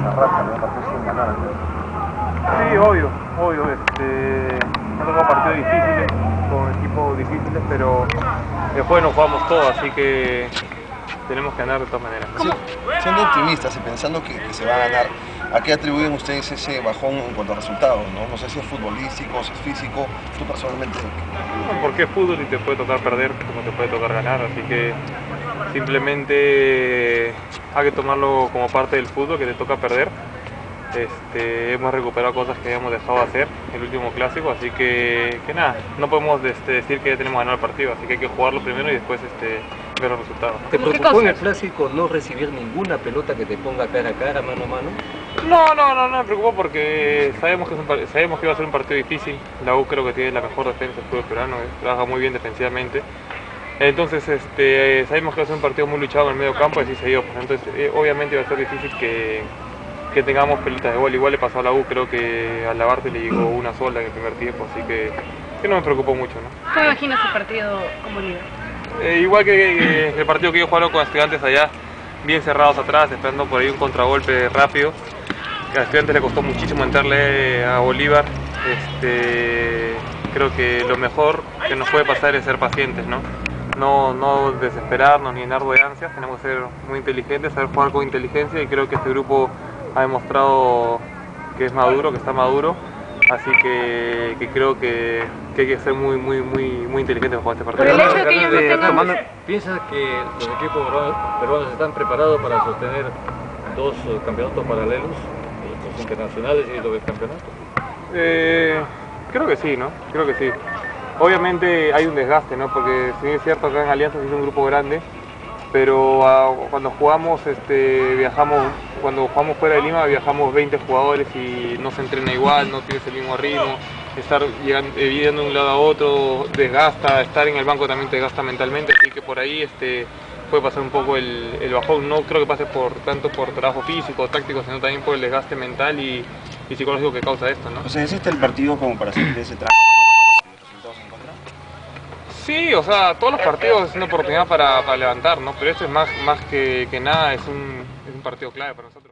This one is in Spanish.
esa racha, ¿no? Partidos sin ganar. Sí, obvio. Nos tocado partidos difíciles, con equipos difíciles, pero después nos jugamos todo, así que tenemos que ganar de todas maneras. Sí, siendo optimistas y pensando que se va a ganar, ¿a qué atribuyen ustedes ese bajón en cuanto a resultados? No sé si es futbolístico, si es físico, tú personalmente. No, porque es fútbol y te puede tocar perder como te puede tocar ganar, así que simplemente hay que tomarlo como parte del fútbol, que te toca perder. Hemos recuperado cosas que habíamos dejado de hacer en el último clásico, así que nada, no podemos decir que ya tenemos ganado el partido, así que hay que jugarlo primero y después ver los resultados. ¿Te preocupó en el clásico no recibir ninguna pelota que te ponga cara a cara, mano a mano? No me preocupó porque sabemos que iba a ser un partido difícil. La U creo que tiene la mejor defensa del fútbol peruano, trabaja muy bien defensivamente. Entonces sabemos que va a ser un partido muy luchado en el medio campo y así se dio. Entonces obviamente iba a ser difícil que tengamos pelotas de gol. Igual le pasó a la U, creo que a Labarte le llegó una sola en el primer tiempo, así que no me preocupó mucho, ¿no? ¿Cómo imaginas el partido como líder? Igual que el partido que ellos jugaron con Estudiantes allá, bien cerrados atrás, esperando por ahí un contragolpe rápido. Que a Estudiantes le costó muchísimo entrarle a Bolívar. Creo que lo mejor que nos puede pasar es ser pacientes, ¿no? No desesperarnos ni llenarnos de ansias, tenemos que ser muy inteligentes, saber jugar con inteligencia y creo que este grupo ha demostrado que es maduro, que está maduro, así que creo que hay que ser muy inteligentes para jugar este partido. Por el hecho de que ellos no tengan... ¿Piensas que los equipos peruanos están preparados para sostener dos campeonatos paralelos, los internacionales y los del campeonato? Creo que sí, ¿no? Creo que sí. Obviamente hay un desgaste, ¿no? Porque si bien es cierto, acá en Alianza es un grupo grande, pero cuando jugamos, cuando jugamos fuera de Lima viajamos 20 jugadores y no se entrena igual, no tienes el mismo ritmo, estar yendo de un lado a otro desgasta, estar en el banco también te desgasta mentalmente, así que por ahí puede pasar un poco el bajón. No creo que pase tanto por trabajo físico o táctico, sino también por el desgaste mental y psicológico que causa esto, ¿no? O sea, ¿existe el partido como para salir de ese tramo de resultados en contra? Sí, o sea, todos los partidos es una oportunidad para levantar, ¿no? Pero este es más que nada, es un partido clave para nosotros.